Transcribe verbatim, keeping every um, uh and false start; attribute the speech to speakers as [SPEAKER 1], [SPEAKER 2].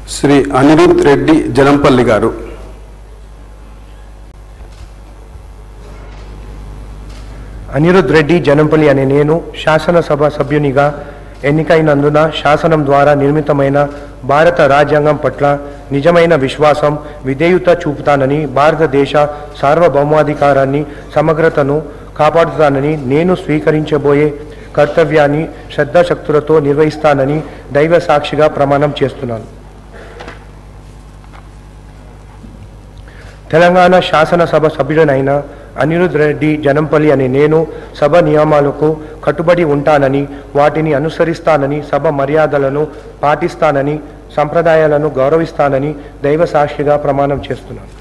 [SPEAKER 1] శ్రీ అనిరుద్ రెడ్డి జనంపల్లి గారు.
[SPEAKER 2] అనిరుద్ రెడ్డి జనంపల్లి అనే నేను శాసనసభ సభ్యునిగా ఎన్నికైనందున శాసనం ద్వారా నిర్మితమైన భారత రాజ్యాంగం పట్ల నిజమైన విశ్వాసం, విధేయత చూపుతానని, భారతదేశ సార్వభౌమాధికారాన్ని, సమగ్రతను కాపాడుతానని, నేను స్వీకరించబోయే కర్తవ్యాన్ని శ్రద్ధాశక్తులతో నిర్వహిస్తానని దైవ సాక్షిగా ప్రమాణం చేస్తున్నాను. తెలంగాణ శాసనసభ సభ్యుడనైన అనిరుద్ రెడ్డి జనంపల్లి అనే నేను సభ నియమాలకు కట్టుబడి ఉంటానని, వాటిని అనుసరిస్తానని, సభ మర్యాదలను పాటిస్తానని, సంప్రదాయాలను గౌరవిస్తానని దైవ సాక్షిగా ప్రమాణం చేస్తున్నాను.